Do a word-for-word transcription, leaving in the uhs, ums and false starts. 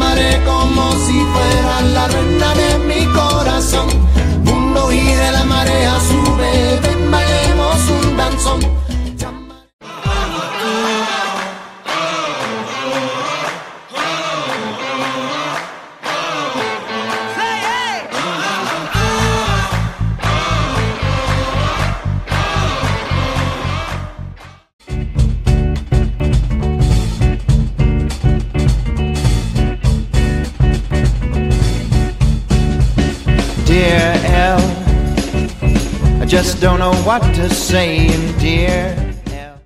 amaré como si fueras la reina de mi corazón. Mundo gire, la marea sube, ven bailemos un danzón. Dear L, I just don't know what to say, and dear L.